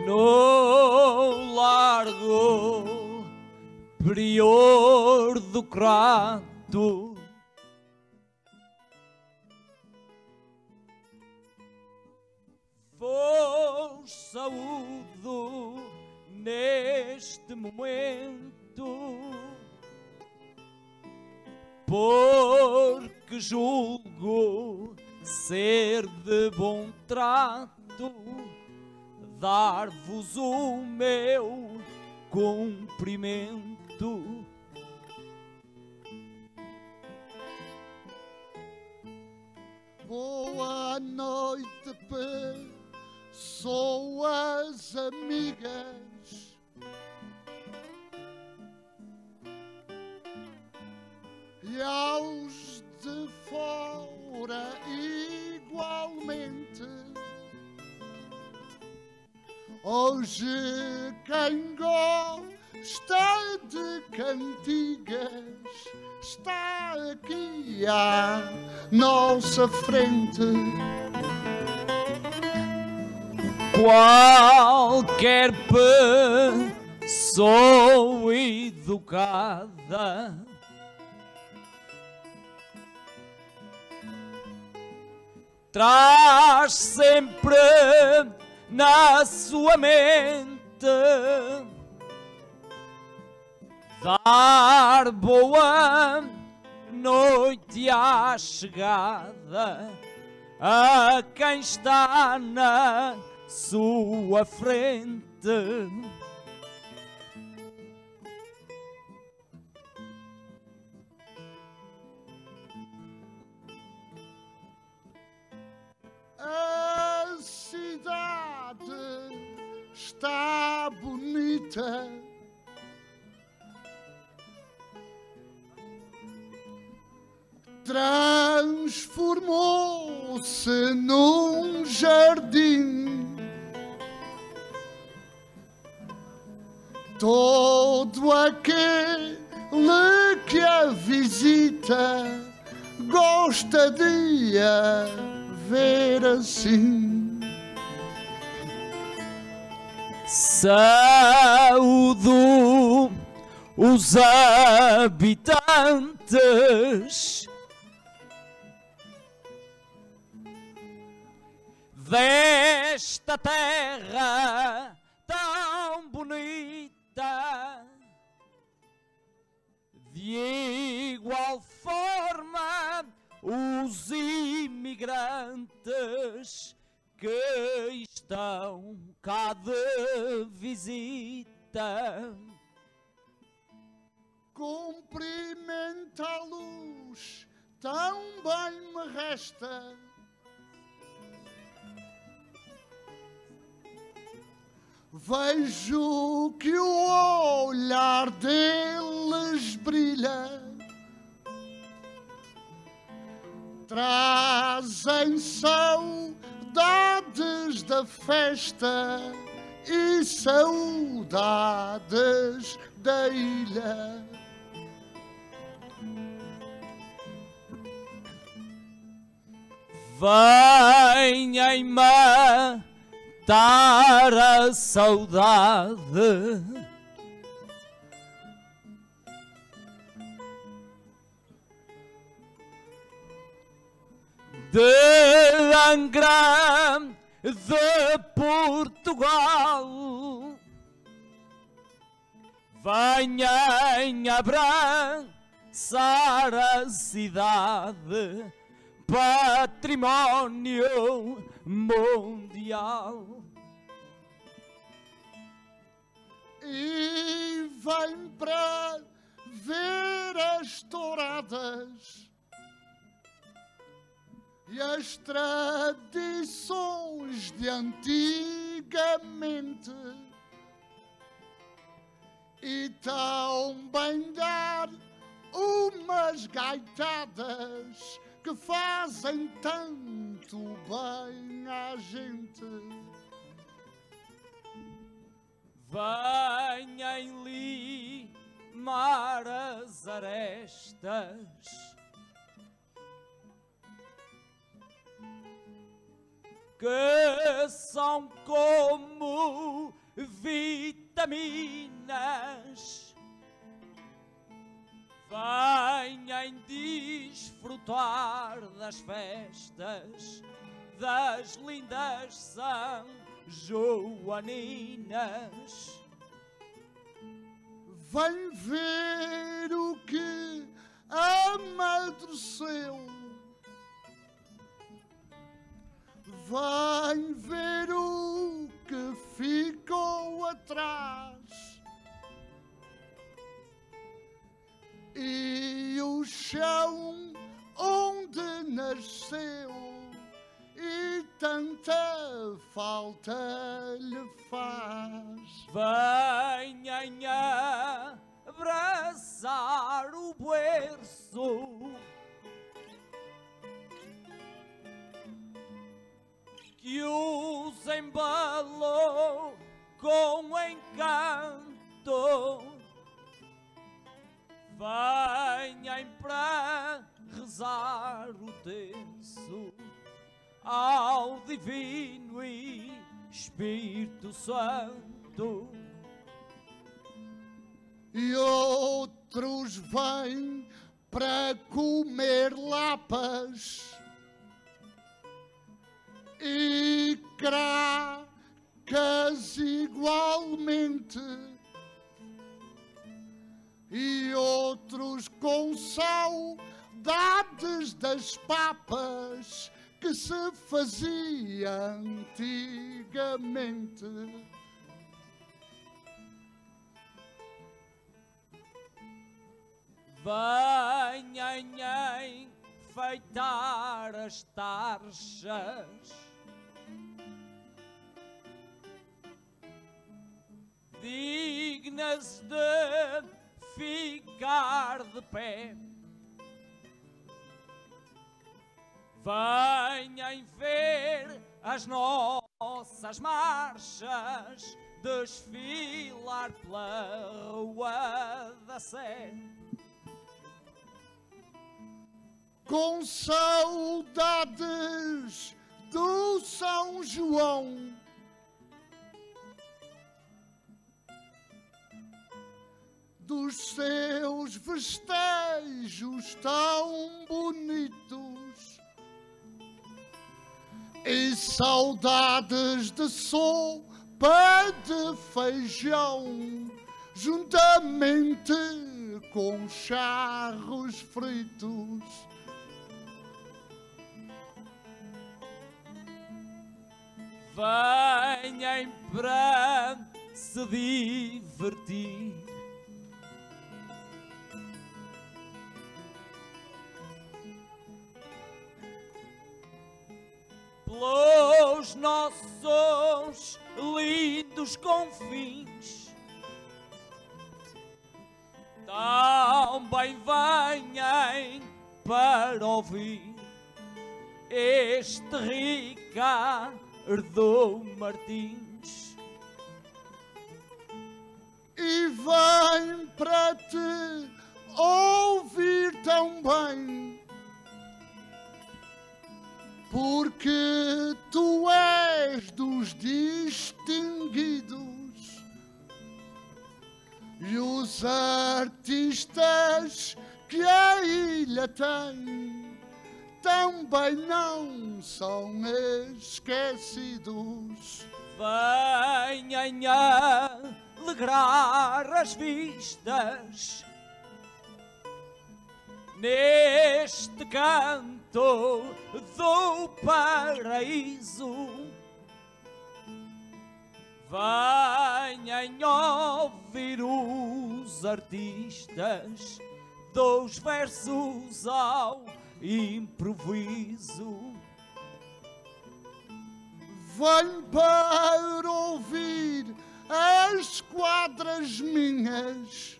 no largo Prior do Crato, vos saúdo neste momento, porque julgo ser de bom trato dar-vos o meu cumprimento. Boa noite, pessoas amigas. E aos de fora igualmente. Hoje quem gosta de cantigas está aqui à nossa frente. Qualquer pessoa educada traz sempre na sua mente dar boa noite à chegada a quem está na sua frente. A cidade está bonita. Transformou-se num jardim. Todo aquele que a visita gosta de a ver assim. Saúdo os habitantes desta terra tão bonita. De igual forma, os imigrantes que estão cá de visita. Cumprimentá-los também me resta. Vejo que o olhar deles brilha. Trazem saudades da festa e saudades da ilha. Venham-me matar a saudade, de Angra de Portugal. Venham abraçar a cidade, património mundial. E vem para ver as touradas e as tradições de antigamente, e também dar umas gaitadas que fazem tanto bem à gente. Venham limar as arestas que são como vitaminas. Venham desfrutar das festas das lindas São Joaninas. Vem ver o que amadureceu. Vem ver o que ficou atrás. E o chão onde nasceu e tanta falta lhe faz. Venham abraçar o berço que os embalou com encanto. Venham para rezar o terço ao Divino e Espírito Santo. E outros vêm para comer lapas e cracas igualmente. E outros com saudades das papas que se fazia antigamente. Venham enfeitar as tarjas, dignas de ficar de pé. Venham ver as nossas marchas desfilar pela Rua da Sé. Com saudades do São João, dos seus festejos tão bonitos, e saudades de sopa de feijão, juntamente com charros fritos. Venham para se divertir, pelos nossos lindos confins. Também venham para ouvir este Ricardo Martins. E vem para te ouvir também, porque tu és dos distinguidos, e os artistas que a ilha tem também não são esquecidos. Venham alegrar as vistas neste canto do paraíso. Venham ouvir os artistas dos versos ao improviso. Venho para ouvir as quadras minhas,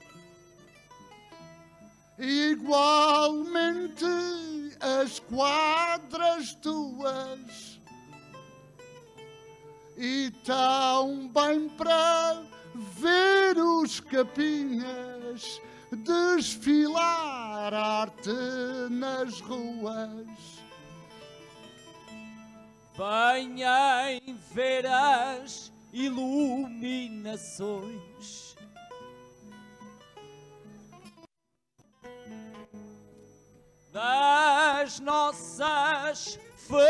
igualmente as quadras tuas, e também para ver os capinhas desfilar arte nas ruas. Venham ver as iluminações. Das nossas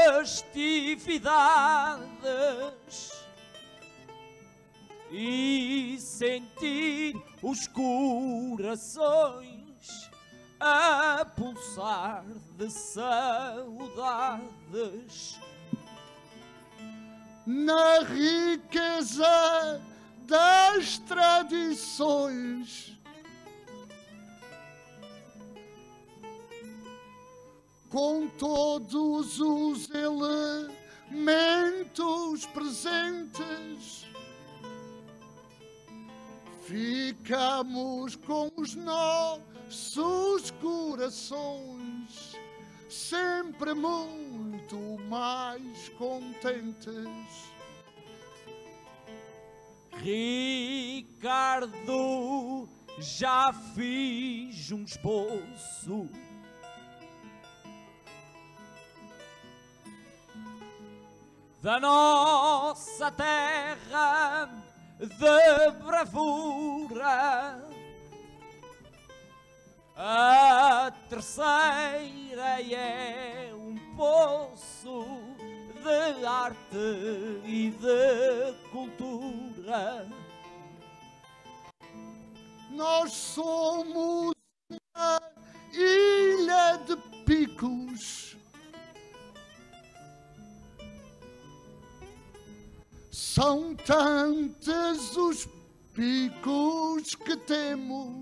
festividades e sentir os corações a pulsar de saudades. Na riqueza das tradições, com todos os elementos presentes, ficamos com os nossos corações sempre muito mais contentes. Ricardo, já fiz um esboço da nossa terra de bravura. A terceira é um poço de arte e de cultura. Nós somos uma ilha de picos, são tantos os picos que temos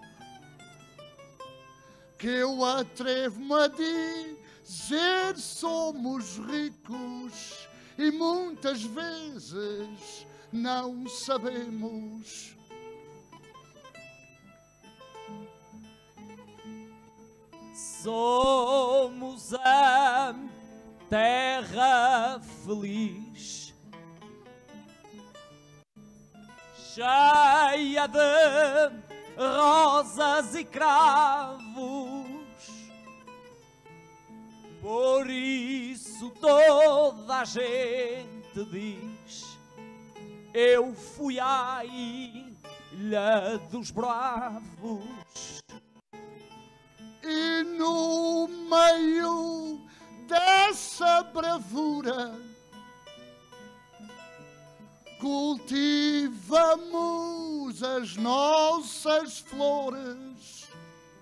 que eu atrevo-me a dizer somos ricos e muitas vezes não sabemos. Somos a terra feliz, cheia de rosas e cravos. Por isso toda a gente diz: eu fui à Ilha dos Bravos. E no meio dessa bravura cultivamos as nossas flores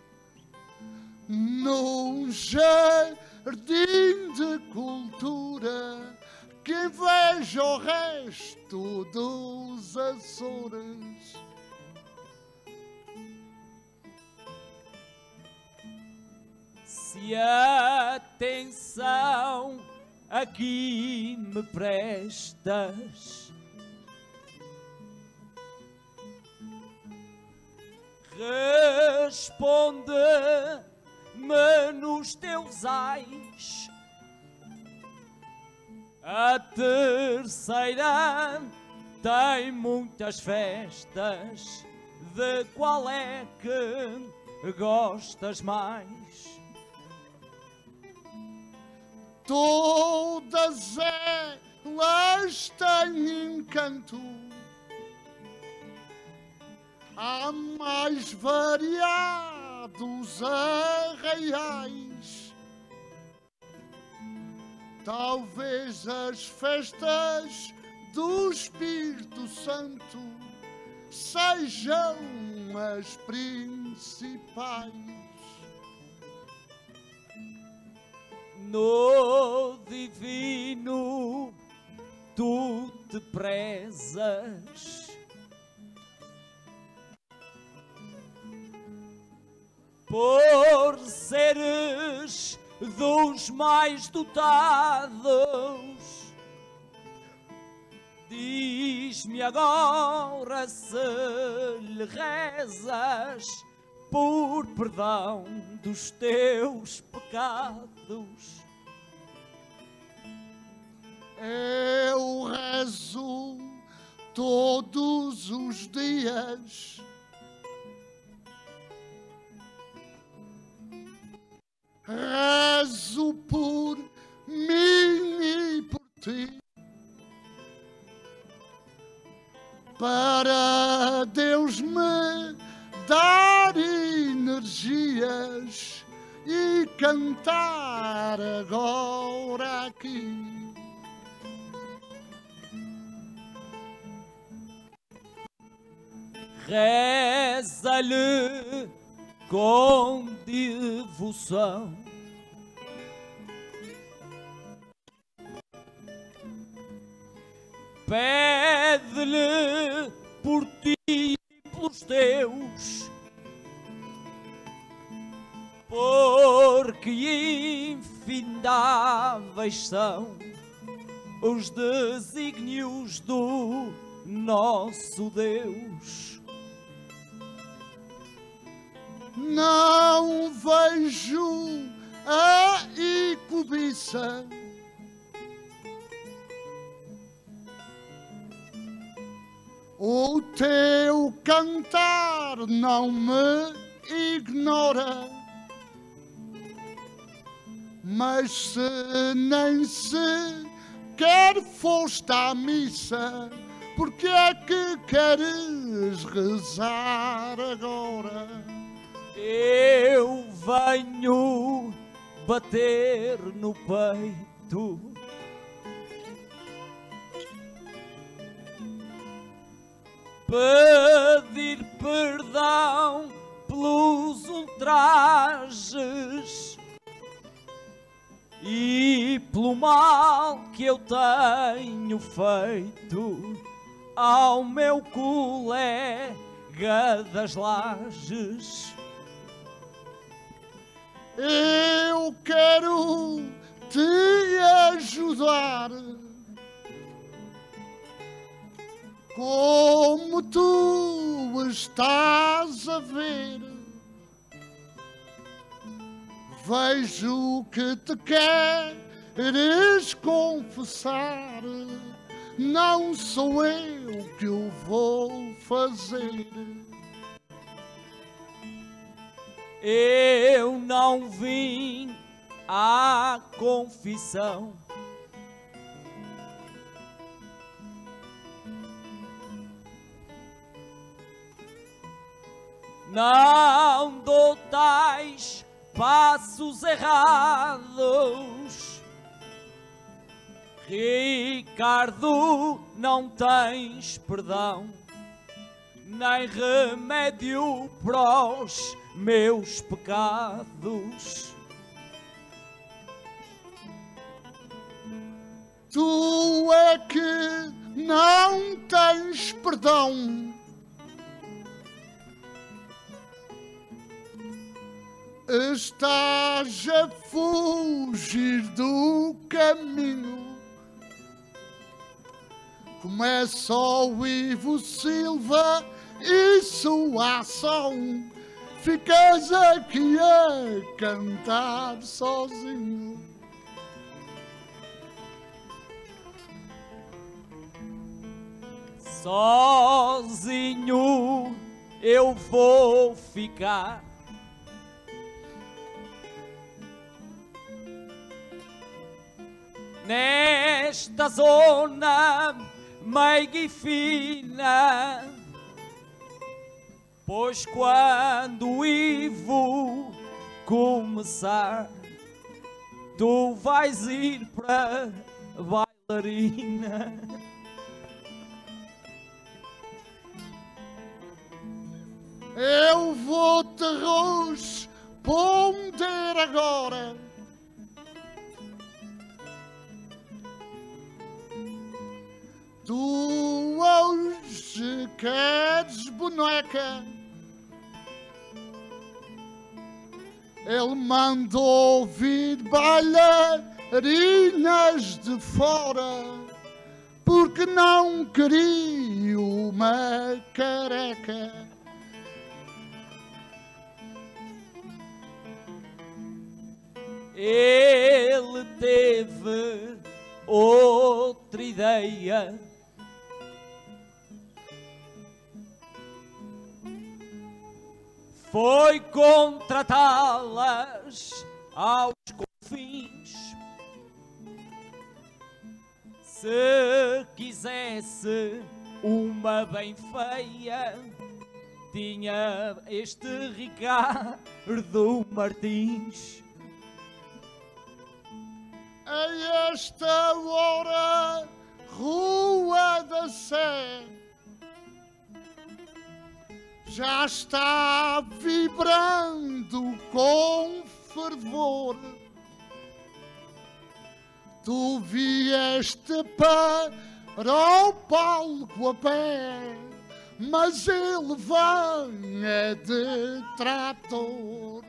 num jardim de cultura que inveja o resto dos Açores. Se atenção aqui me prestas, responde-me nos teus ais. A terceira tem muitas festas, de qual é que gostas mais? Todas elas têm encanto, há mais variados arraiais. Talvez as festas do Espírito Santo sejam as principais. No divino tu te prezas, por seres dos mais dotados. Diz-me agora se lhe rezas por perdão dos teus pecados. Eu rezo todos os dias, rezo por mim e por ti, dar energias e cantar agora aqui. Reza-lhe com devoção, pede-lhe por ti e pelos teus, porque infindáveis são os desígnios do nosso Deus. Não vejo a cobiça, o teu cantar não me ignora, mas se nem sequer foste à missa, porque é que queres rezar agora? Eu venho bater no peito, pedir perdão pelos ultrajes e pelo mal que eu tenho feito ao meu colega das lajes. Eu quero te ajudar, como tu estás a ver. Vejo que te queres confessar, não sou eu que o vou fazer. Eu não vim à confissão, não dou tais passos errados. Ricardo, não tens perdão, nem remédio para os meus pecados. Tu é que não tens perdão, estás a fugir do caminho. Começa o Ivo Silva e sua ação, ficas aqui a cantar sozinho. Sozinho eu vou ficar, nesta zona meiga e fina, pois quando o Ivo começar, tu vais ir para bailarina. Eu vou-te responder agora. Tu hoje queres boneca, ele mandou vir bailarinas de fora, porque não queria uma careca. Ele teve outra ideia, foi contratá-las aos confins. Se quisesse uma bem feia, tinha este Ricardo Martins. A esta hora, Rua da Sé já está vibrando com fervor. Tu vieste para o palco a pé, mas ele vem é de trator.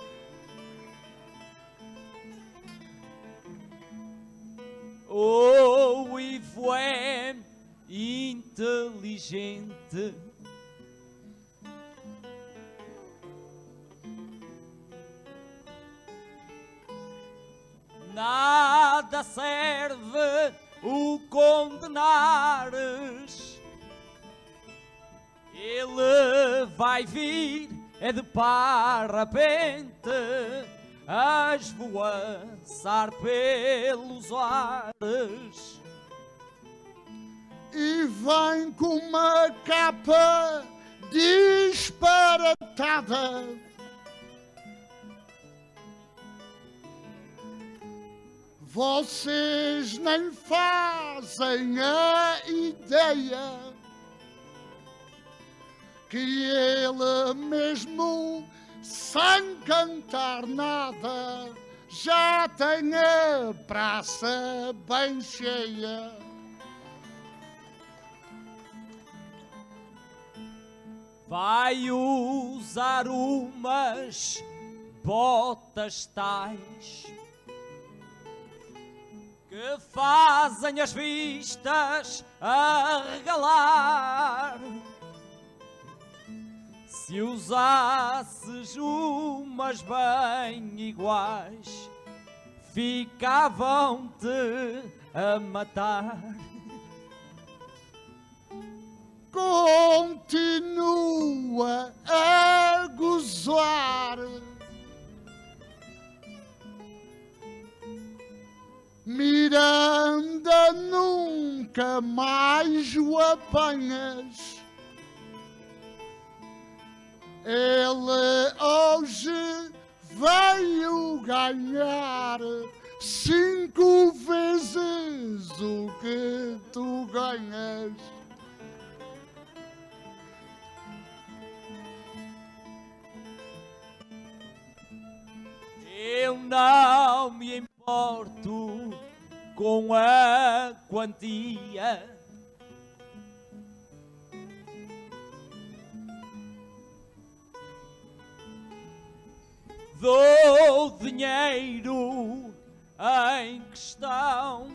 O Ivo é inteligente, nada serve o condenares. Ele vai vir é de parapente a esvoaçar pelos ares. E vem com uma capa disparatada, vocês nem fazem a ideia que ele mesmo, sem cantar nada, já tem a praça bem cheia. Vai usar umas botas tais que fazem as vistas arregalar. Se usasses umas bem iguais, ficavam-te a matar. Continua a gozar, Miranda, nunca mais o apanhas. Ele hoje veio ganhar 5 vezes o que tu ganhas. Eu não me importo com a quantia. Dou dinheiro em questão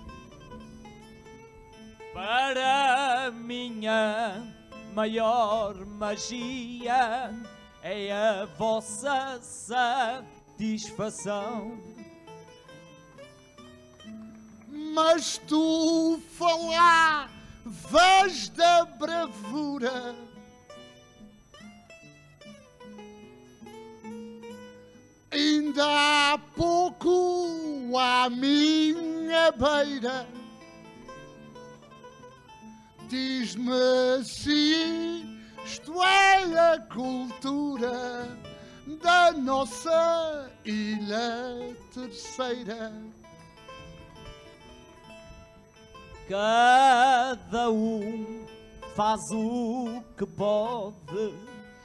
para a minha maior magia é a vossa satisfação. Mas tu falavas da bravura, ainda há pouco à minha beira. Diz-me se isto é a cultura da nossa Ilha Terceira. Cada um faz o que pode,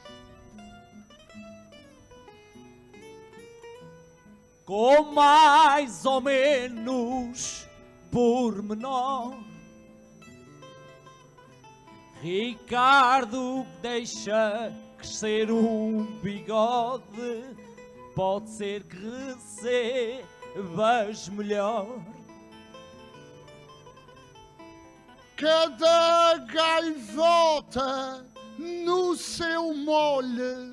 com mais ou menos pormenor. Ricardo deixa crescer um bigode, pode ser que recebas melhor. Cada gaivota no seu molho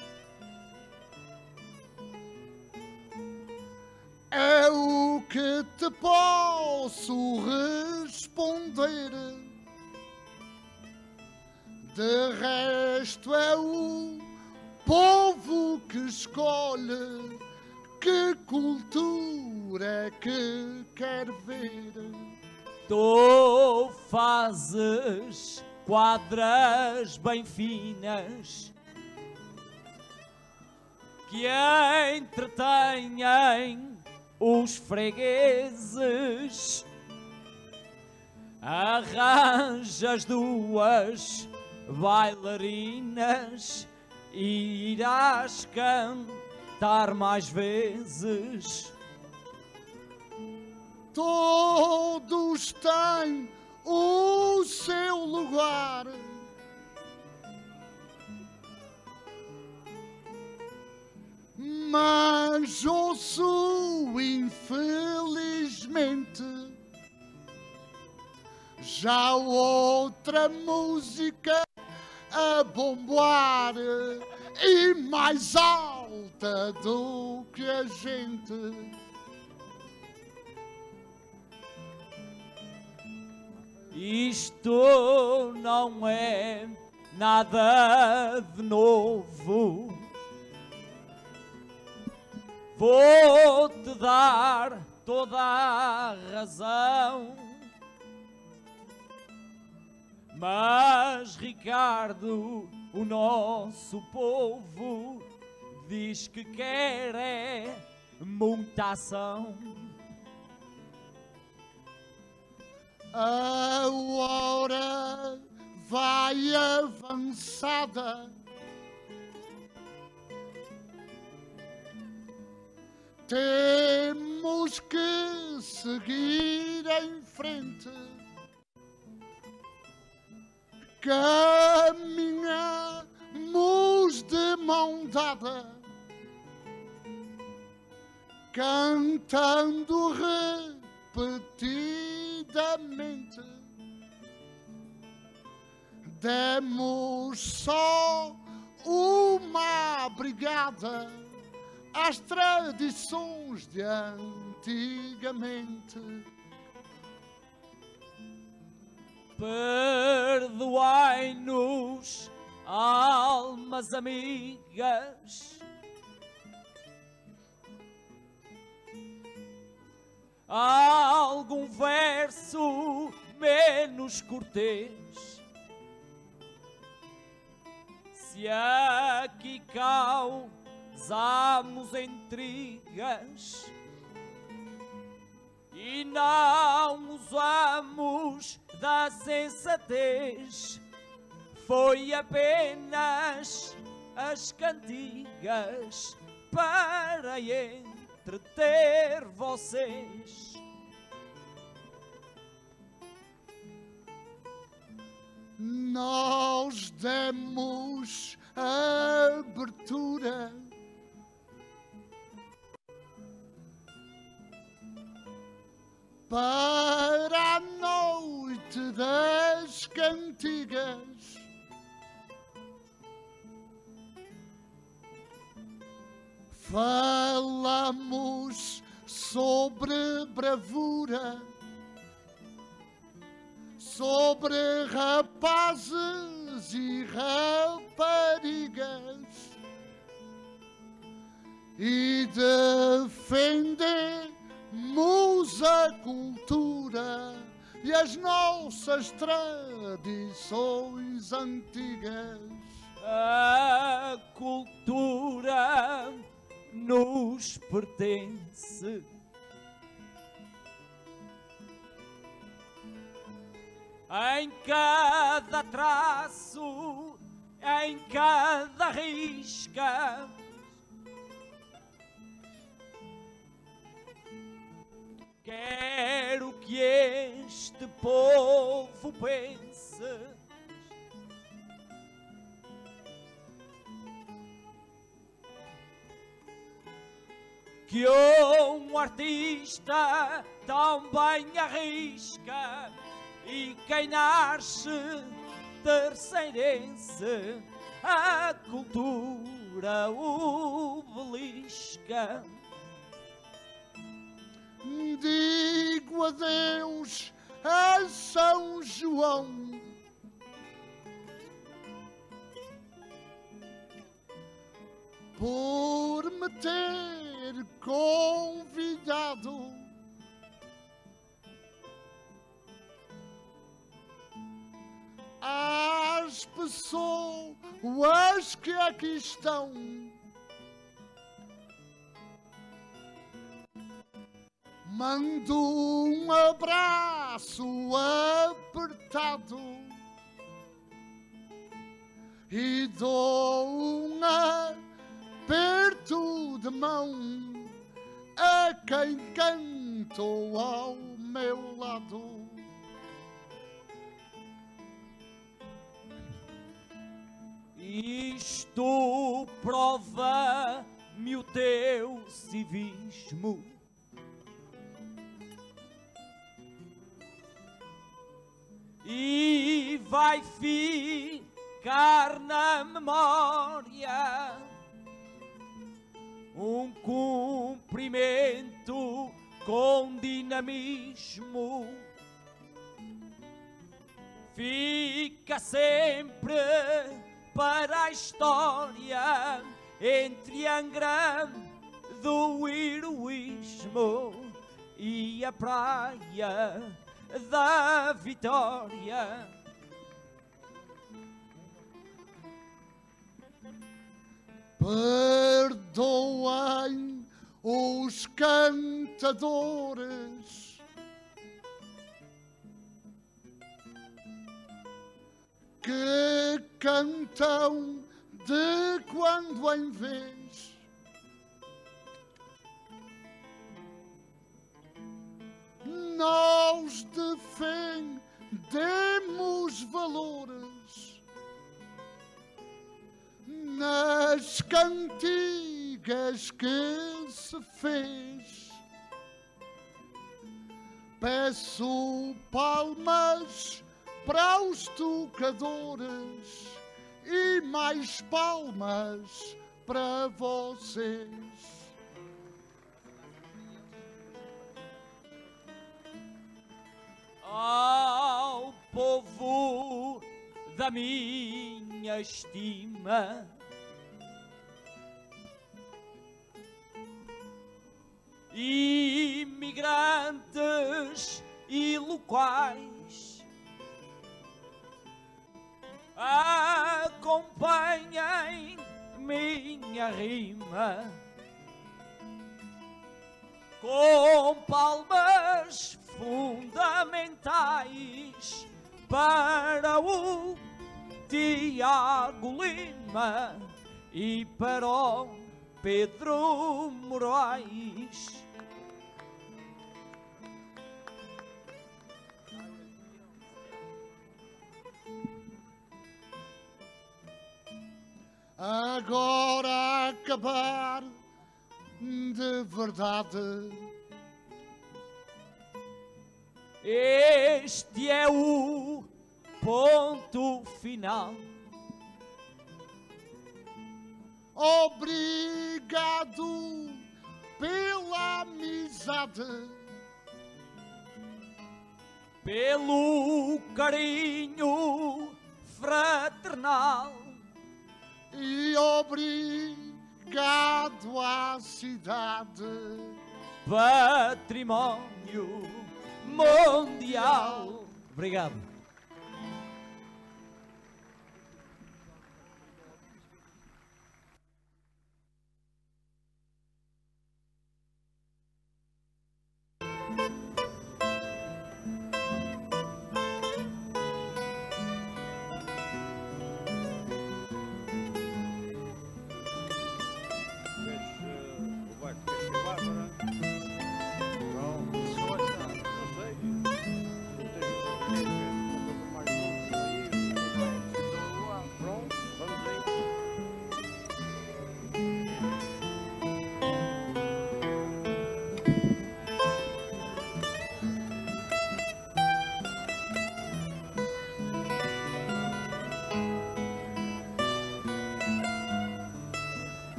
é o que te posso responder. De resto é o povo que escolhe que cultura é que quer ver. Tu fazes quadras bem finas que entretêm os fregueses. Arranjas duas bailarinas e irás cantar mais vezes. Todos têm o seu lugar, mas ouço infelizmente já outra música a bombar e mais alta do que a gente. Isto não é nada de novo. Vou-te dar toda a razão. Mas Ricardo, o nosso povo, diz que quer é muita ação. A hora vai avançada, temos que seguir em frente. Caminhamos de mão dada, cantando repetidamente. Demos só uma brigada às tradições de antigamente. Perdoai-nos, almas amigas, algum verso menos cortês, se aqui causamos intrigas e não usamos da sensatez, foi apenas as cantigas para entreter vocês. Nós demos abertura para a noite das cantigas. Falamos sobre bravura, sobre rapazes e raparigas, e defendemos a cultura e as nossas tradições antigas. A cultura nos pertence. Em cada traço, em cada risca, quero que este povo pense que um artista também arrisca, e quem nasce terceirense a cultura o belisca. Digo adeus a São João, por me ter convidado. pessoas que aqui estão. Mando um abraço apertado e dou um aperto de mão a quem cantou ao meu lado. Isto prova-me o teu civismo. E vai ficar na memória um cumprimento com dinamismo. Fica sempre para a história entre Angra do heroísmo e a praia da vitória. Perdoem os cantadores que cantam de quando em vez. Nós defendemos valores nas cantigas que se fez. Peço palmas para os tocadores e mais palmas para vocês. Ao povo da minha estima, imigrantes e locais, acompanhem minha rima com palmas fundamentais para o Tiago Lima e para o Pedro Moraes. Agora acabar de verdade. Este é o ponto final. Obrigado pela amizade, pelo carinho fraternal e obrigado à cidade, património mundial. Obrigado.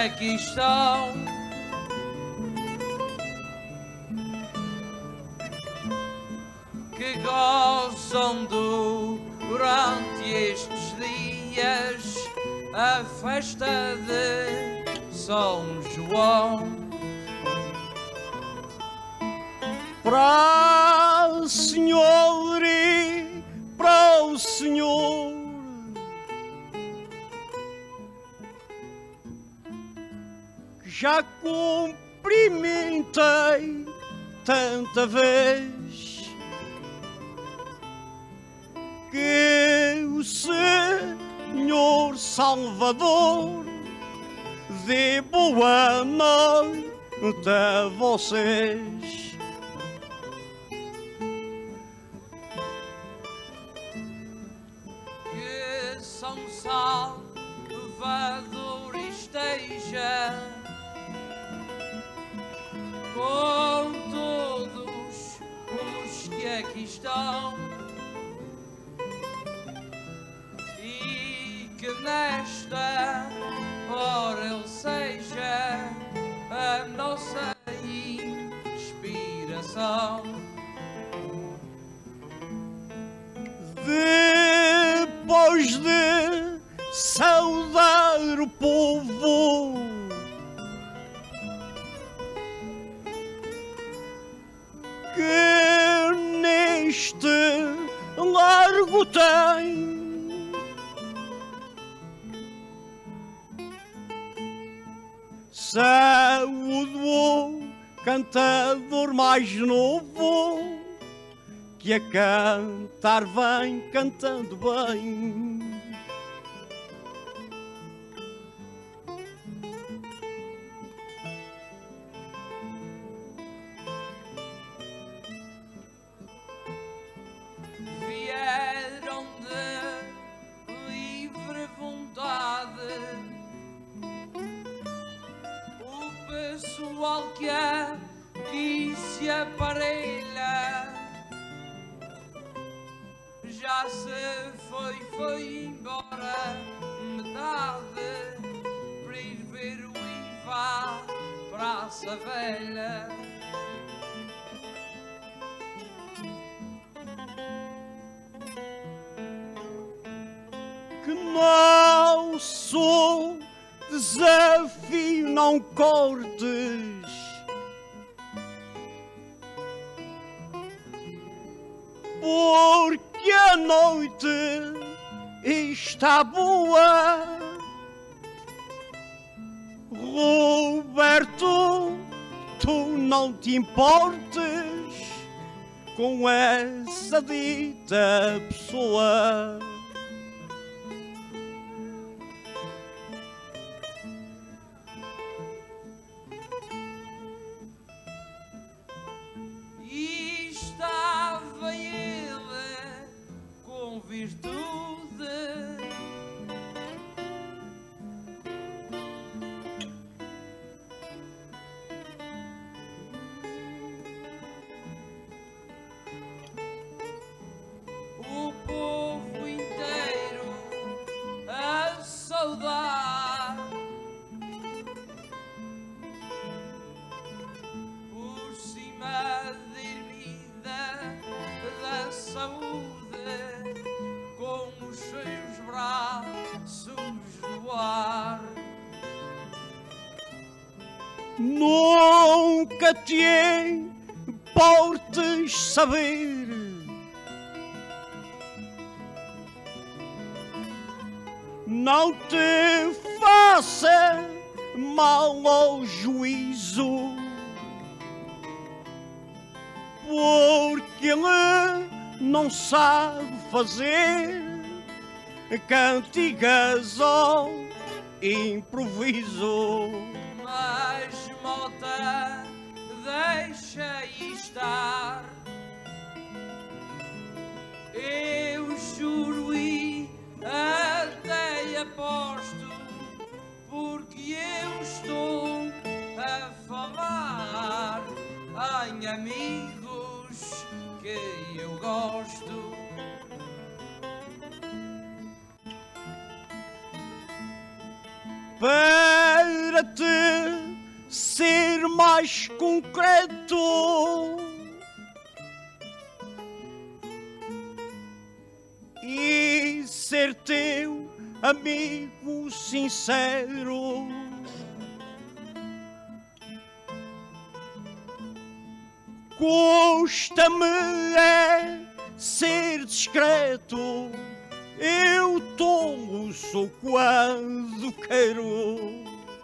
aqui estão. Que gozam durante estes dias a festa de São João. Para o Senhor e para o Senhor, que já cumprimentei tanta vez, que o Senhor Salvador dê boa noite a vocês. Que São Salvador esteja com todos os que aqui estão e que nesta hora Ele seja a nossa inspiração. Depois de saudar o povo, que neste largo tem, saúde o cantador mais novo, que a cantar vem cantando bem. Vieram de livre vontade o pessoal que aqui se aparelha. Já se foi embora metade para ir ver o IVA Praça Velha. Que nosso desafio não cortes, porque a noite está boa. Roberto, tu não te importes com essa dita pessoa. E estava ele com virtude, o povo inteiro a saudar, por cima de ermida da saúde, com os seus braços no ar. Nunca te importes saber não te faça mal ao juízo, porque ele não sabe fazer cantigas ao improviso. Mas Mota, deixa estar, eu juro e até aposto, porque eu estou a falar em amigos que eu gosto. Para para-te ser mais concreto e ser teu amigo sincero. Custa-me ser discreto, eu tomo sou quando quero.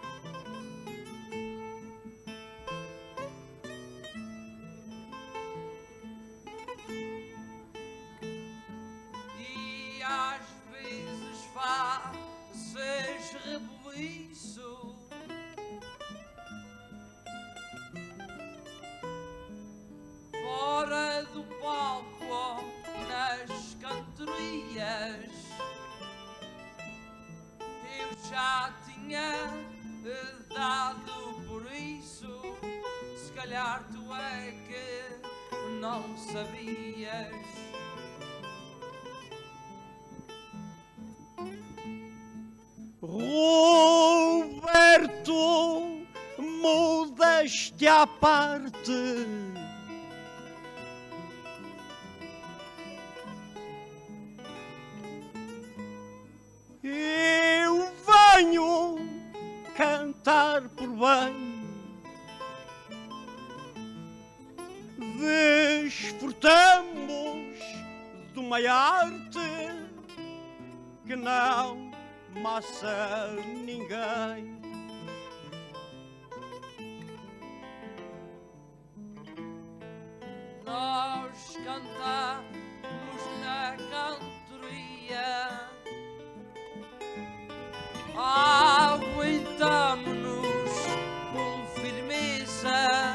E às vezes fazes rebuliço, fora do palco ou nas cantorias. Eu já tinha dado por isso, se calhar tu é que não sabias. Roberto, mudaste à parte. Eu venho cantar por bem, desfrutamos de uma arte que não massa ninguém. Nós cantamos na cantoria, aguentamo-nos com firmeza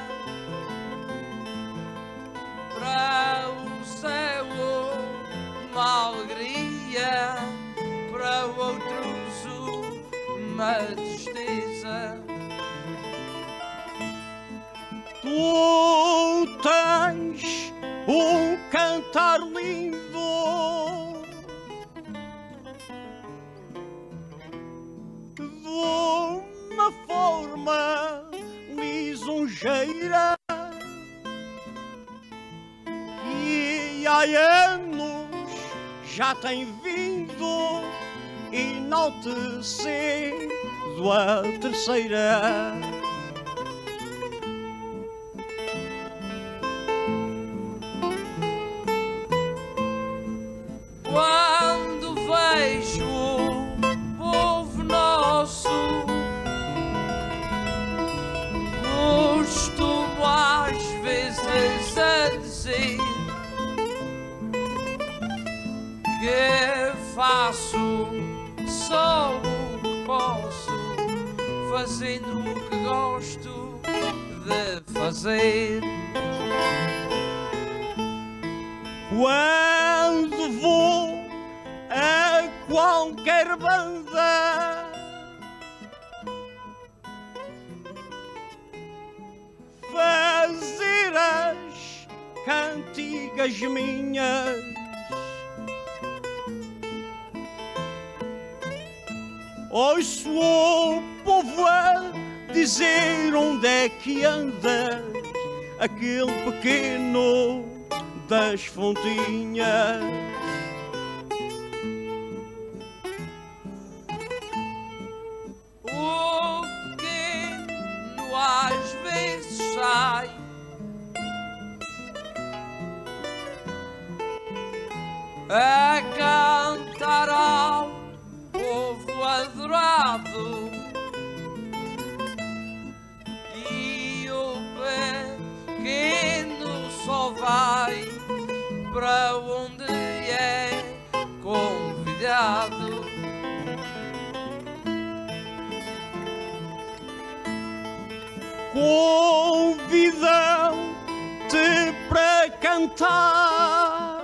para o céu uma alegria, para outros uma tristeza. Tu tens um cantar lindo, de uma forma lisonjeira, e há anos já tem vindo enaltecendo a terceira. Quando vejo o povo nosso, costumo às vezes a dizer que faço só o que posso, fazendo o que gosto de fazer. Quando vou a qualquer banda, fazer as cantigas minhas, ouço o povo a dizer onde é que andas, aquele pequeno das fontinhas. O pequeno às vezes sai a cantar ao povo adorado, e o pequeno só vai para onde é convidado. Convidam-te para cantar,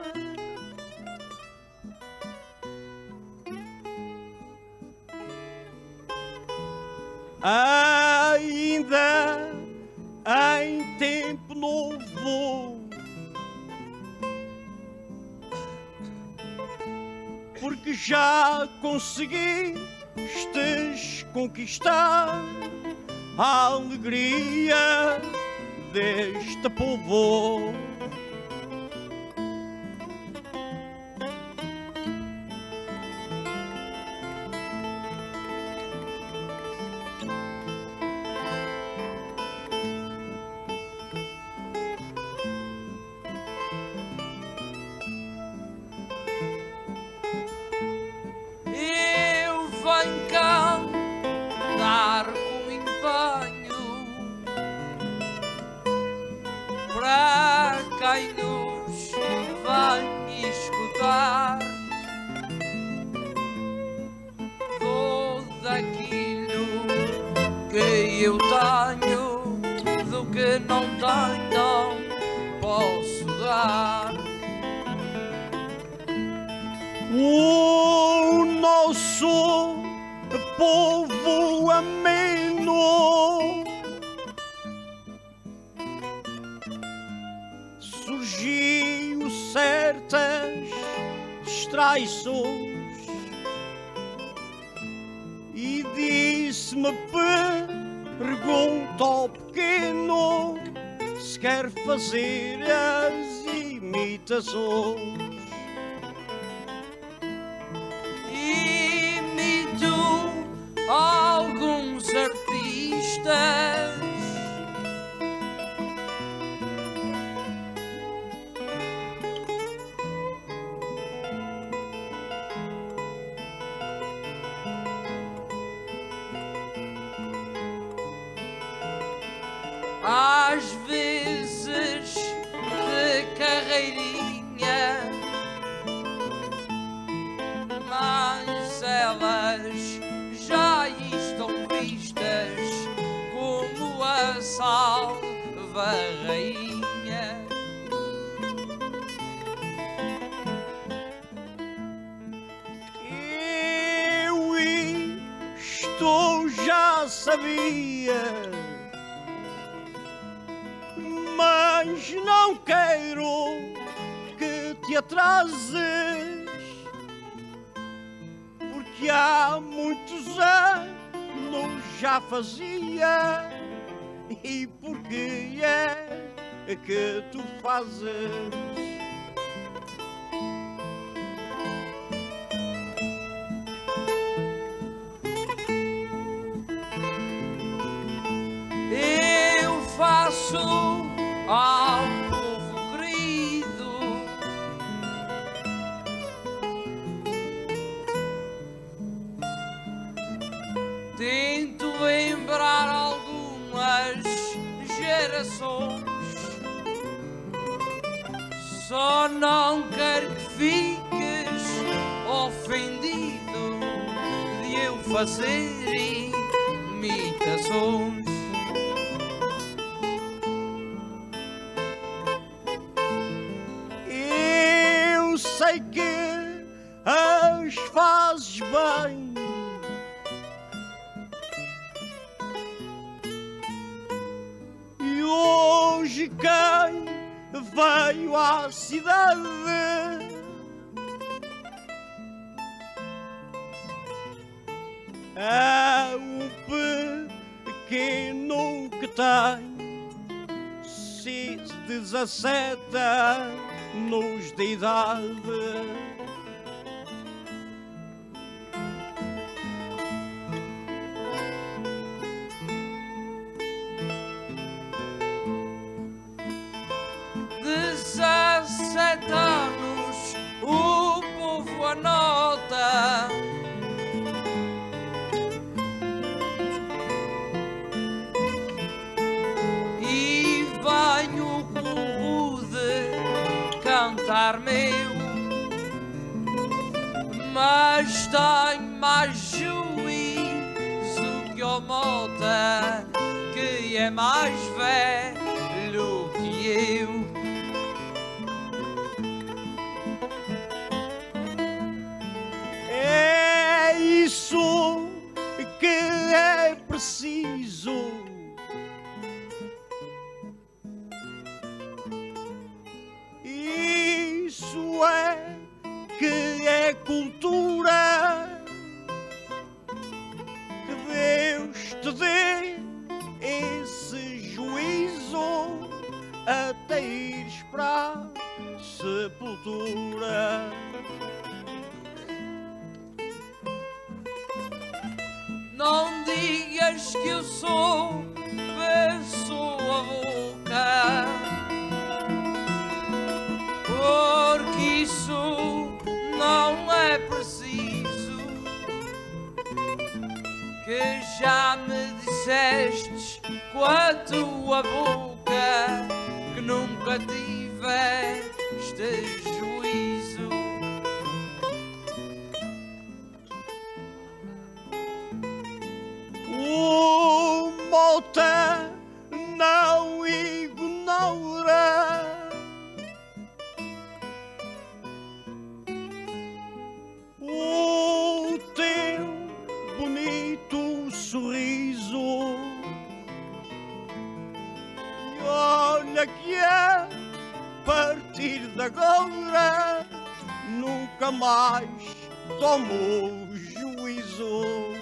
ainda em tempo novo, porque já conseguistes conquistar a alegria deste povo. Eu venho cantar com empenho para quem nos vem escutar. Tudo aquilo que eu tenho, do que não tenho, não posso dar. O nosso povo ameno surgiu certas distraições e disse-me, pergunta ao pequeno se quer fazer as imitações. Imito alguns artistas às vezes de carreirinha, mas elas já estão vistas como a salva rainha. Eu isto já sabia, mas não quero que te atrases, porque há muitos anos já fazia. E porque é que tu fazes? Eu faço ao povo querido tento lembrar algumas gerações, só não quero que fiques ofendido de eu fazer imitações. Eu sei que as fazes bem, e hoje quem veio à cidade é o pequeno que tem 17 anos de idade. Dezessete anos o povo anota, e venho com o de cantar meu, mas tenho mais juízo que o Mota, que é mais velho que eu. É isso que é preciso. Isso é que é cultura. Que Deus te dê até ires para a sepultura. Não digas que eu sou pessoa louca, porque isso não é preciso, que já me dissestes com a tua boca que nunca tiveste juízo. O mota não ignora o teu bonito sorriso. E olha que a partir de agora nunca mais tomo juízo.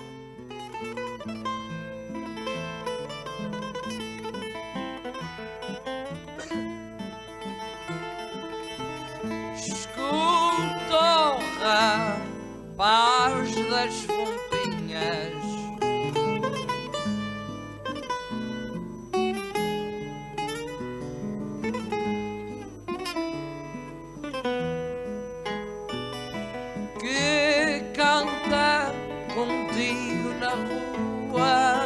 Escuta, rapaz das fontinhas, que canta contigo na rua.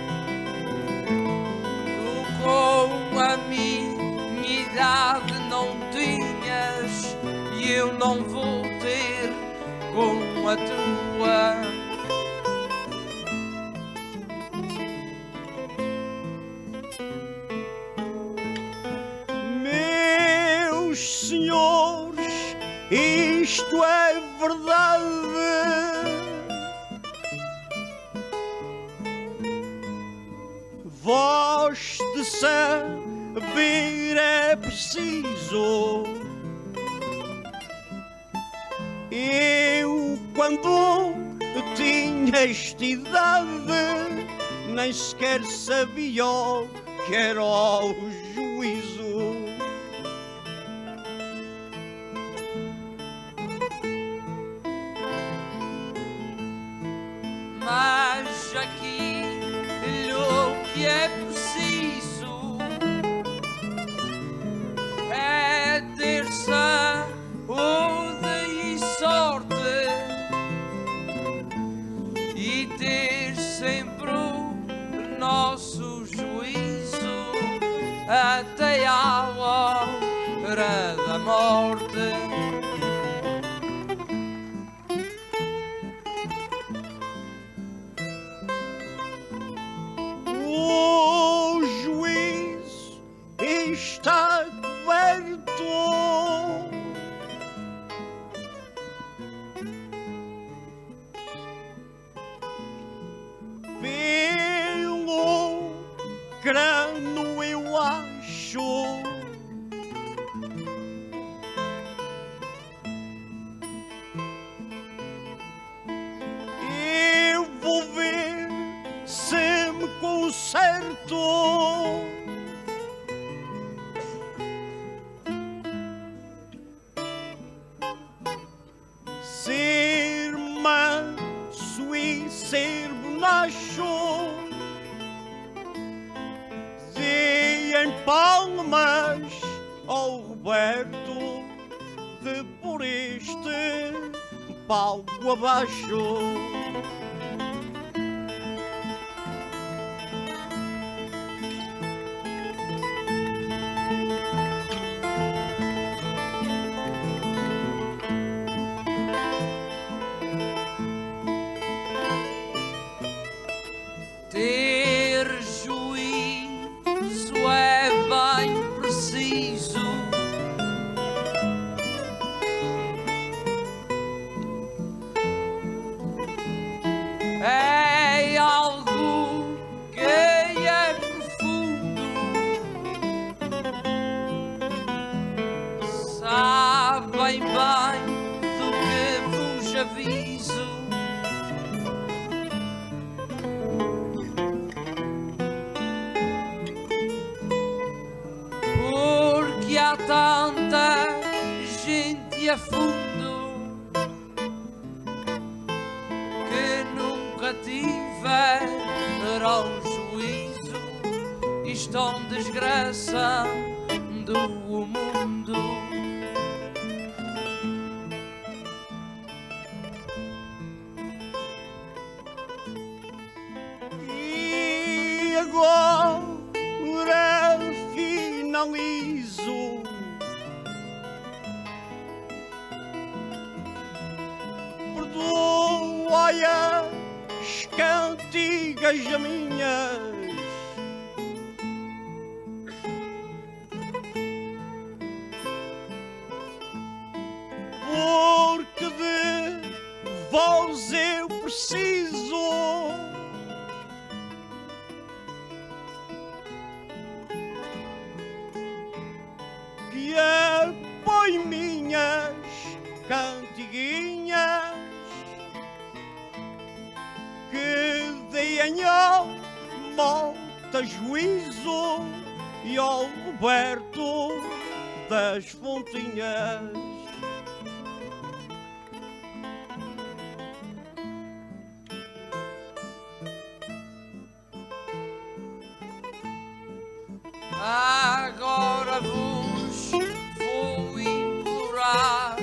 Tu com a minha idade não tinhas e eu não vou ter com a tua. Meus senhores, isto é verdade. Voz de saber é preciso. Eu, quando tinha esta idade, nem sequer sabia o que era o juízo. Mas aqui o que é preciso é ter saúde e sorte e ter sempre o nosso juízo até à hora da morte. O juízo está coberto pelo crânio, eu acho. Eu vou ver se me conserto. Ser manso e ser bonacho, dê em palmas ao Roberto de por este palco abaixo. Ter juízo é bem preciso, é algo que é profundo, sabem bem do que vos aviso. que há tanta gente a fundo que nunca tiveram juízo e estão desgraçando o mundo. E agora finalizo perdoai as cantigas minhas, porque de vós eu preciso. Que apoie minhas cantiguinhas, que deem ao malta juízo e ao Roberto das Fontinhas. Agora vos vou implorar,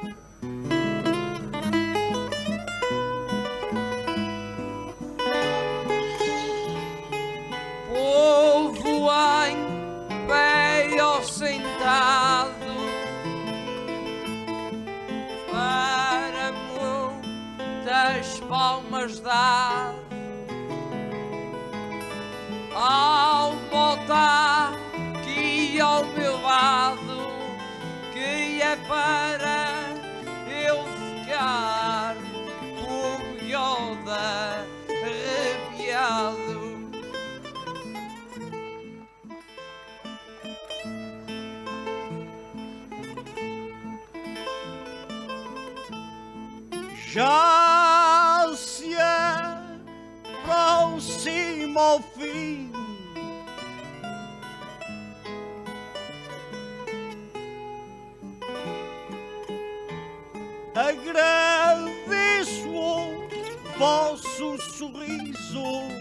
povo em pé ou sentado, para muitas palmas dar ao motar aqui ao meu lado, que é para eu ficar por Yoda arrepiado. Já se aproxima ao fim agradeço o vosso sorriso,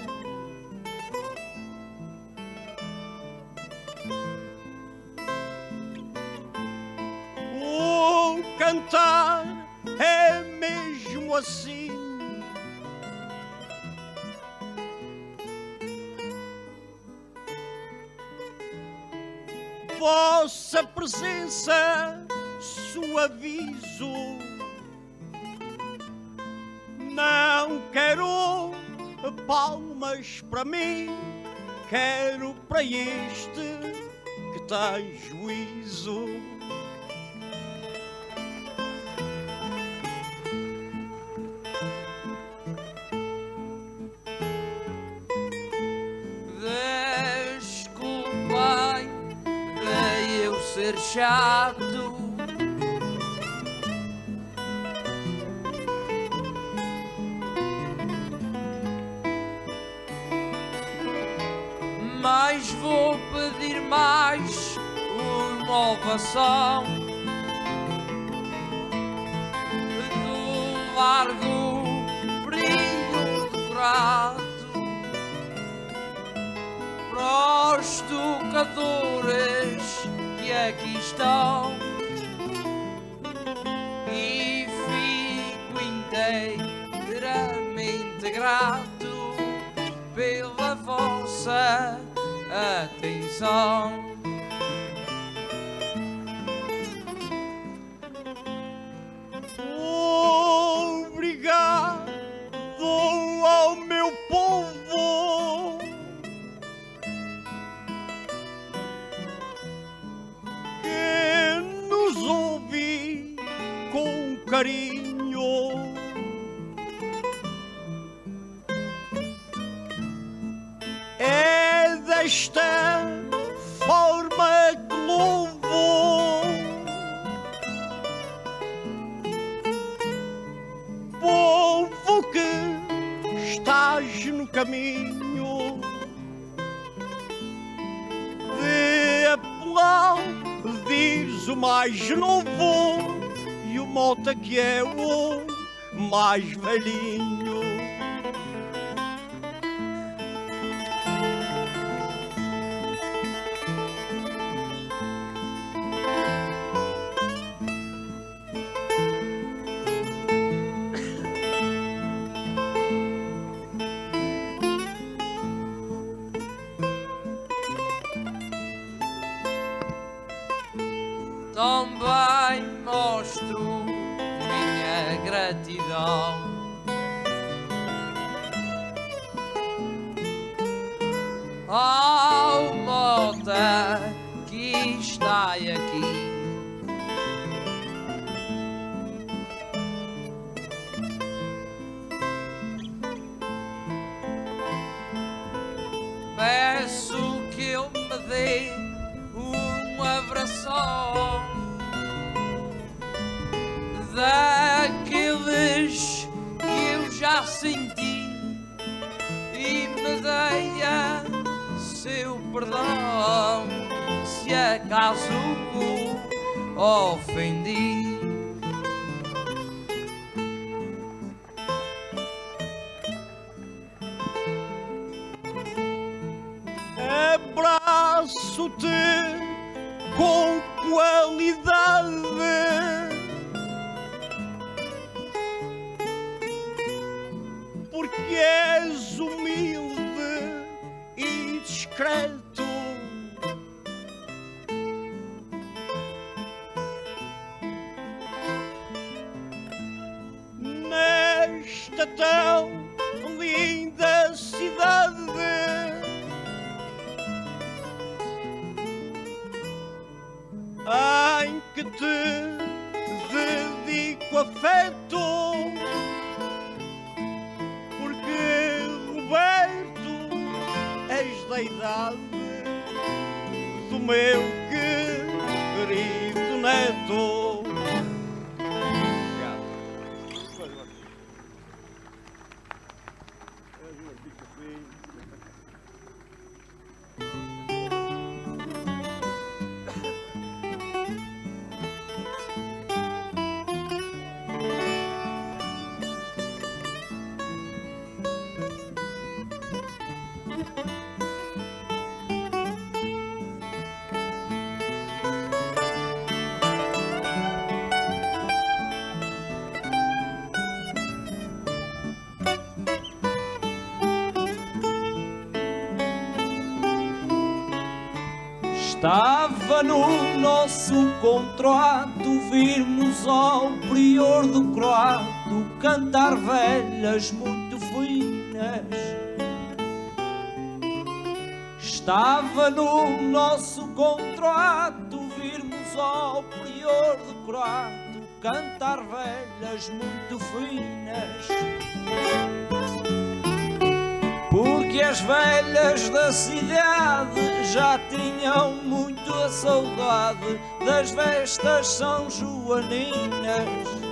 o cantar é mesmo assim. Vossa presença suavizo, não quero palmas para mim, quero para este que tem juízo. Desculpem de eu ser chato, mas vou pedir mais uma ovação do largo brilho decorado para os tocadores que aqui estão, e fico inteiramente grato pela vossa atenção. Obrigado ao meu povo que nos ouve com carinho. É desta forma que louvo, povo que estás no caminho de aplaudir és o mais novo e o Mota que é o mais velhinho. Também mostro minha gratidão ao Mota que está aqui. Peço que ele me dê um abraço daqueles que eu já senti e me deia seu perdão se acaso o ofendi. Abraço-te com qualidade, porque és humilde e discreto. Nesta tão linda cidade, em que te dedico afeto, porque Roberto és da idade do meu querido neto. Estava no nosso contrato virmos ao prior do croato cantar velhas muito finas. Estava no nosso contrato virmos ao prior do croato cantar velhas muito finas. Porque as velhas da cidade já tinham muito a saudade das festas são-joaninas.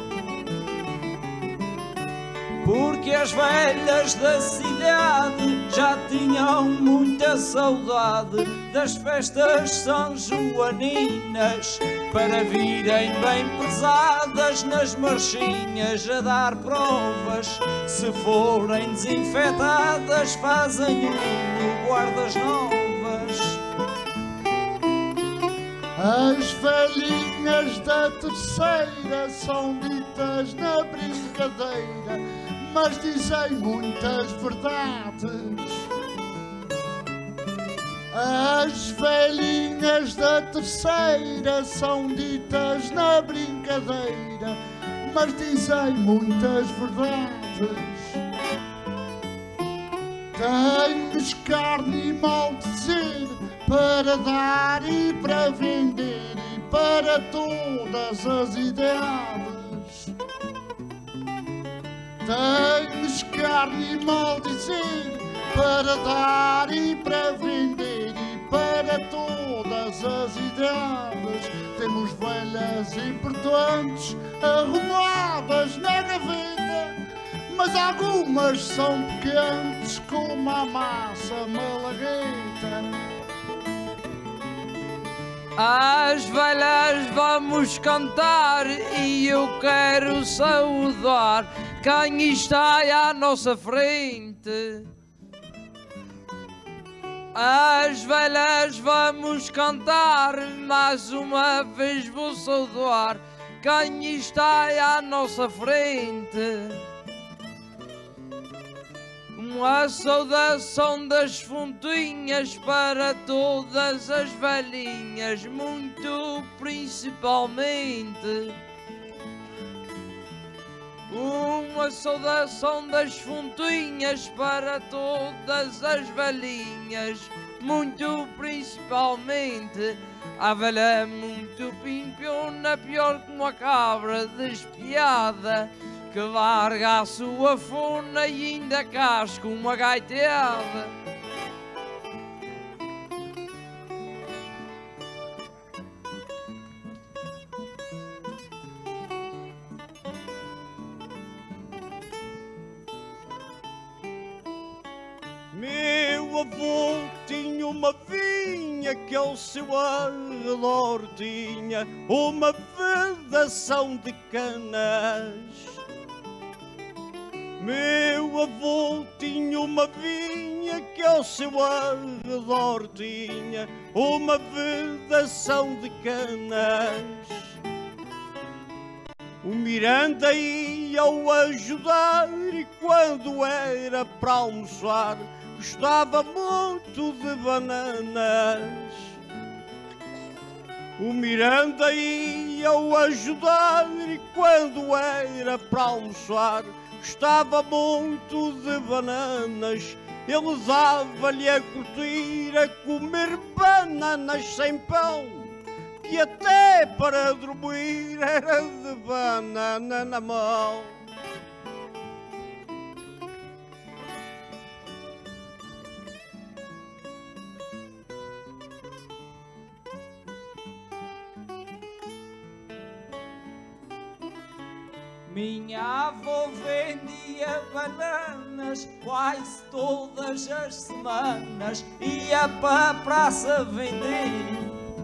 Porque as velhas da cidade já tinham muita saudade das festas são-joaninas, para virem bem pesadas nas marchinhas a dar provas. Se forem desinfetadas fazem guardas novas. As velhinhas da terceira são ditas na brincadeira, mas dizem muitas verdades. As velhinhas da terceira são ditas na brincadeira, mas dizem muitas verdades. Tens carne e mal dizer para dar e para vender e para todas as idades. Tens carne e mal dizer para dar e para vender e para todas as idades. Temos velhas importantes arrumadas na gaveta, mas algumas são pequenas como a massa malagueta. As velhas vamos cantar e eu quero saudar quem está à nossa frente. As velhas vamos cantar, mais uma vez vou saudar quem está à nossa frente. Uma saudação das fontinhas para todas as velhinhas, muito principalmente. Uma saudação das fontinhas para todas as velhinhas, muito principalmente. A velha é muito pimpiona, pior que uma cabra despiada, que larga a sua fona e ainda casca uma gaiteada. Meu avô tinha uma vinha que ao seu arredor tinha uma vedação de canas. Meu avô tinha uma vinha que ao seu arredor tinha uma vedação de canas. O Miranda ia-o ajudar e quando era para almoçar gostava muito de bananas. O Miranda ia-o ajudar e quando era para almoçar gostava muito de bananas. Ele dava-lhe a curtir a comer bananas sem pão, que até para dormir era de banana na mão. Minha avó vendia bananas quase todas as semanas, ia para a praça vender.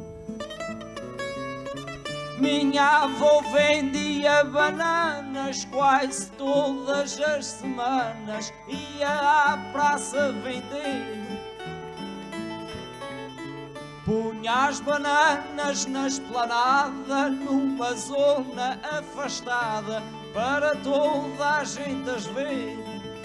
Minha avó vendia bananas quase todas as semanas, ia à praça vender. Punha as bananas na esplanada, numa zona afastada, para toda a gente as ver.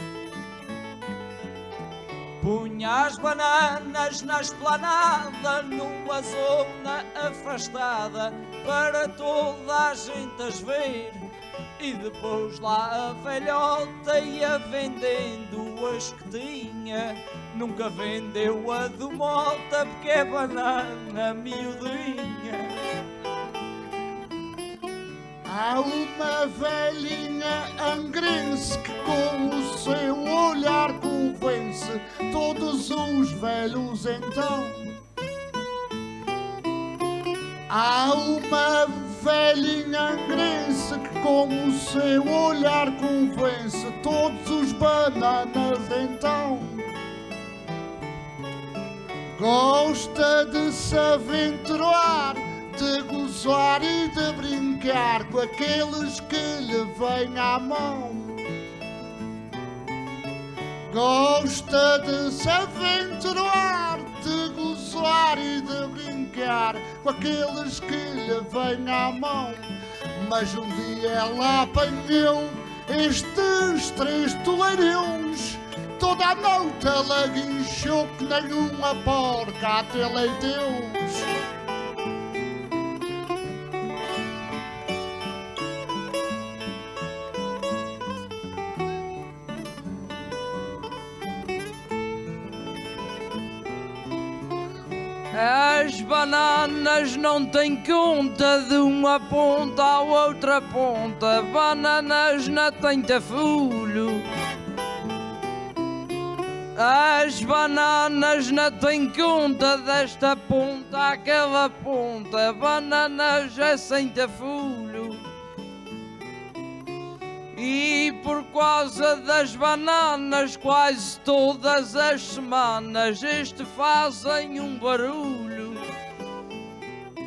Punha as bananas na esplanada, numa zona afastada, para toda a gente as ver. E depois lá a velhota ia vendendo as que tinha. Nunca vendeu a do Mota porque é banana miudinha. Há uma velhinha angrense que com o seu olhar convence todos os velhos então. Há uma velhinha angrense que com o seu olhar convence todos os bananas então. Gosta de se aventurar, de gozar e de brincar com aqueles que lhe vêm à mão. Gosta de se aventurar, de gozar e de brincar com aqueles que lhe vêm à mão. Mas um dia ela apanhou estes três toleirões. Toda a noite ela guinchou que nenhuma porca até leiteus. As bananas não têm conta, de uma ponta à outra ponta, bananas na tenta-fulho. As bananas não têm conta, desta ponta àquela ponta, bananas é sem tafulho. E por causa das bananas, quase todas as semanas, fazem um barulho.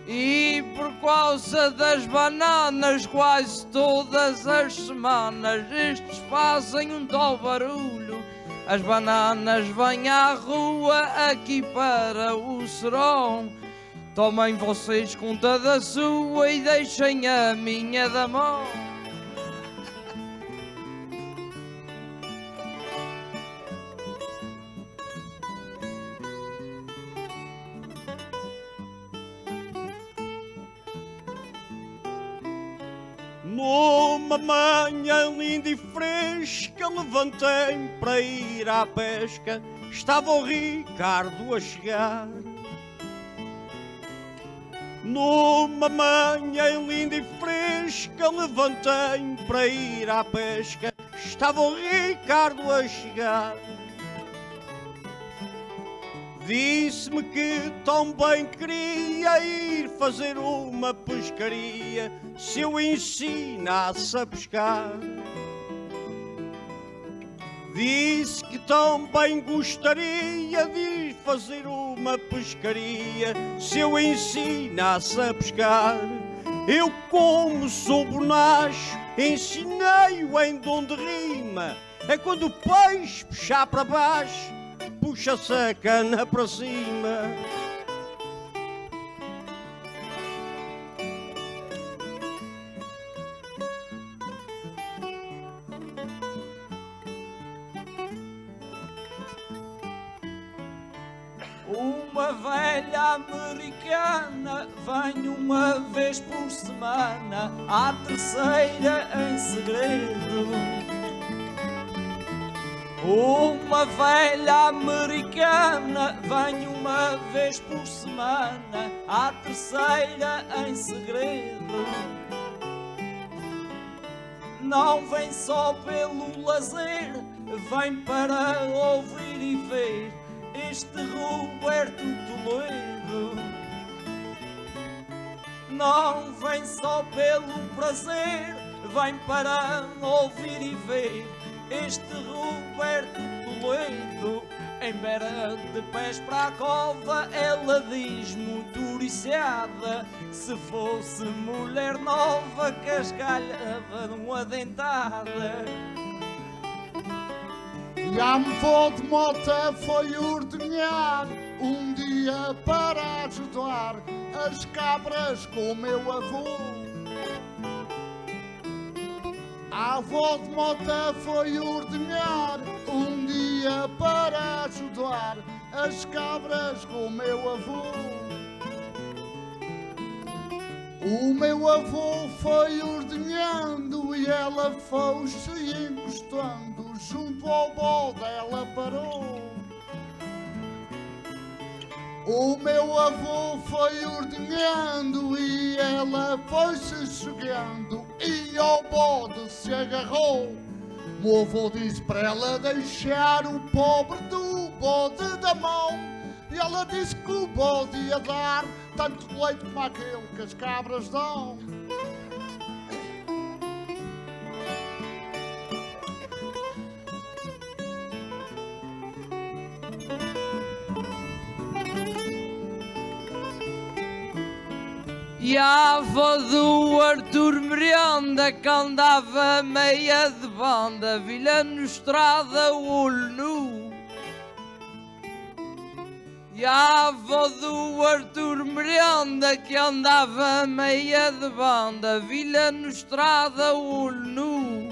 E por causa das bananas, quase todas as semanas, estes fazem um tal barulho. As bananas vêm à rua aqui para o serão. Tomem vocês conta da sua e deixem a minha da mão. Numa manhã linda e fresca, levantei-me para ir à pesca. Estava o Ricardo a chegar. Numa manhã linda e fresca, levantei-me para ir à pesca. Estava o Ricardo a chegar. Disse-me que tão bem queria ir fazer uma pescaria se eu ensinasse a pescar. Disse que tão bem gostaria de ir fazer uma pescaria se eu ensinasse a pescar. Eu, como sou bonacho, ensinei-o em dom de rima. É quando o peixe puxar para baixo, puxa-se a cana para cima. Uma velha americana vem uma vez por semana, à terceira em segredo. Uma velha americana vem uma vez por semana, à terceira em segredo. Não vem só pelo lazer, vem para ouvir e ver este Roberto Toledo. Não vem só pelo prazer, vem para ouvir e ver este Roberto Toledo. Em beira de pés para a cova, ela diz muito oriçada: se fosse mulher nova, cascalhava numa dentada. E a avó de Mota foi ordenhar um dia para ajudar as cabras com o meu avô. A avó de Mota foi ordenhar um dia para ajudar as cabras com o meu avô. O meu avô foi ordenhando e ela foi-se encostando, junto ao bode ela parou. O meu avô foi ordenhando e ela foi-se chegando e ao bode se agarrou. O avô disse para ela deixar o pobre do bode da mão, e ela disse que o bode ia dar tanto leite como aquele que as cabras dão. E a avó do Arthur Miranda, que andava meia de banda, vi-lhe no estrada o olho nu. E a avó do Arthur Miranda, que andava meia de banda, vi-lhe no estrada o olho nu.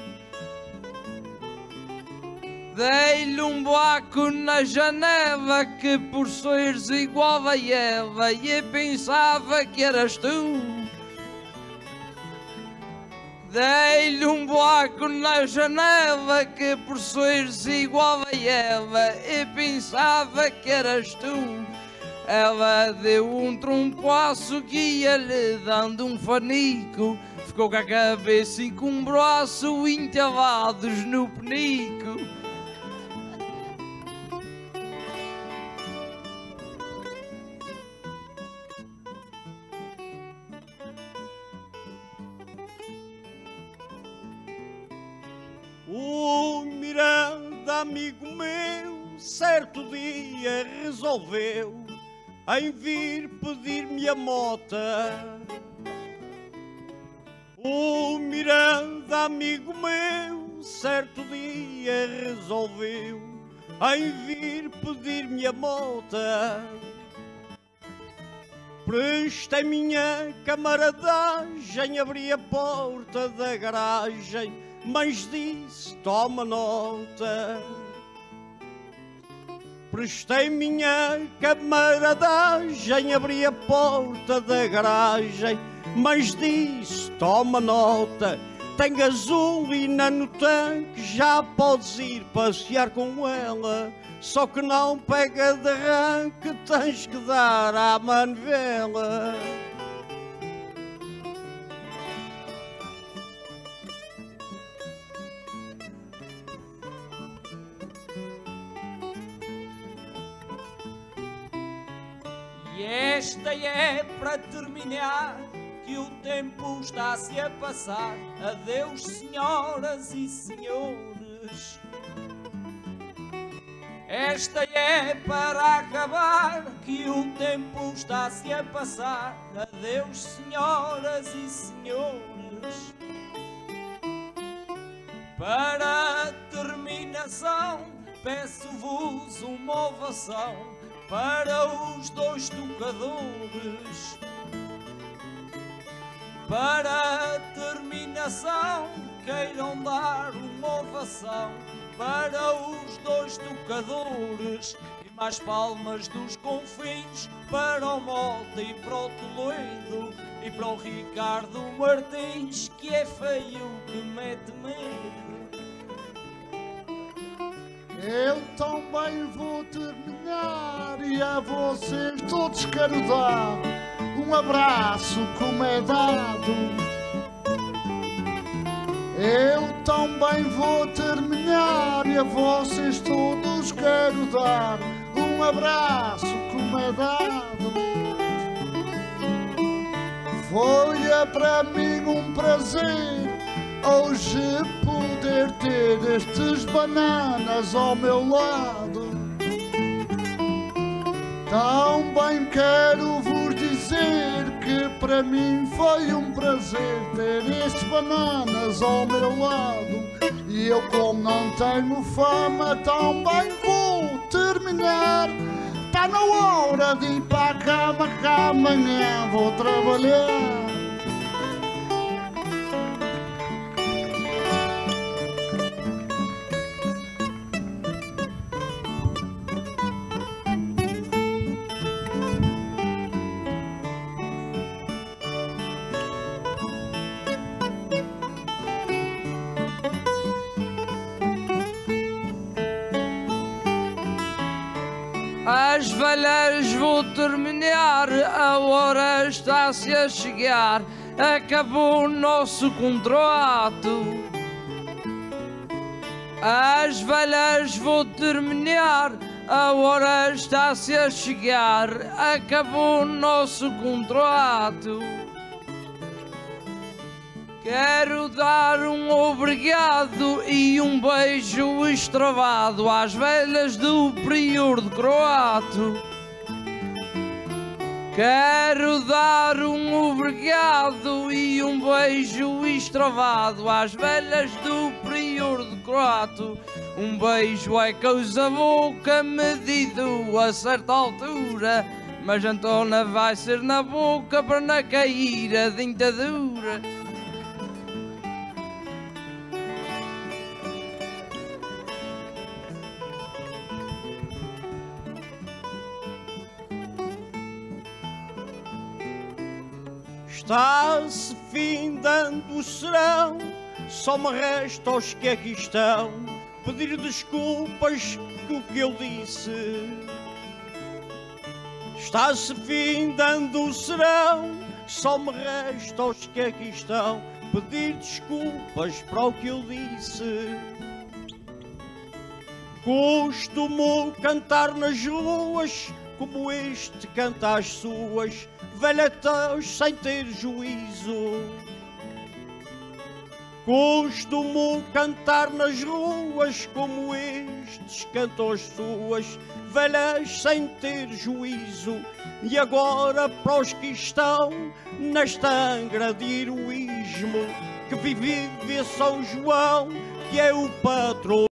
Dei-lhe um buraco na janela, que por seres igual a ela, e eu pensava que eras tu. Dei-lhe um buraco na janela, que por seres igual a ela, eu pensava que eras tu. Ela deu um trompaço que ia-lhe dando um fanico, ficou com a cabeça e com um braço entalados no penico. O Miranda, amigo meu, certo dia resolveu em vir pedir-me a mota. O Miranda, amigo meu, certo dia resolveu em vir pedir-me a mota. Prestei minha camaradagem, abri a porta da garagem, mas disse, toma nota. Prestei minha camaradagem, abri a porta da garagem, mas disse, toma nota. Tem gasolina no tanque, já podes ir passear com ela. Só que não pega de arranque, tens que dar à manivela. E esta é para terminar, que o tempo está-se a passar. Adeus, senhoras e senhores. Esta é para acabar, que o tempo está-se a passar. Adeus, senhoras e senhores. Para terminação, peço-vos uma ovação para os dois tocadores. Para terminação, queiram dar uma ovação para os dois tocadores. E mais palmas dos confins para o Mota e para o Toledo e para o Ricardo Martins, que é feio que mete medo. Eu também vou terminar e a vocês todos quero dar um abraço como é dado. Eu também vou terminar e a vocês todos quero dar um abraço como é dado. Foi para mim um prazer hoje poder ter estes bananas ao meu lado. Também quero vos dizer que para mim foi um prazer ter estes bananas ao meu lado. E eu, como não tenho fama, também vou terminar. Tá na hora de ir para a cama, que amanhã vou trabalhar. As velhas vou terminar, a hora está-se a chegar, acabou o nosso contrato. As velhas vou terminar, a hora está-se a chegar, acabou o nosso contrato. Quero dar um obrigado e um beijo extravado às velhas do Prior de Croato. Quero dar um obrigado e um beijo extravado às velhas do Prior de Croato. Um beijo é coisa boca medido a certa altura, mas Antona vai ser na boca para não cair a dentadura. Está-se findando o serão, só me resta aos que aqui estão pedir desculpas com o que eu disse. Está-se findando o serão, só me resta aos que aqui estão pedir desculpas para o que eu disse. Costumo cantar nas ruas como este canta as suas, velhetões sem ter juízo. Costumo cantar nas ruas como estes cantam as suas velhas sem ter juízo. E agora para os que estão nesta angra de heroísmo, que vive São João, que é o patrão.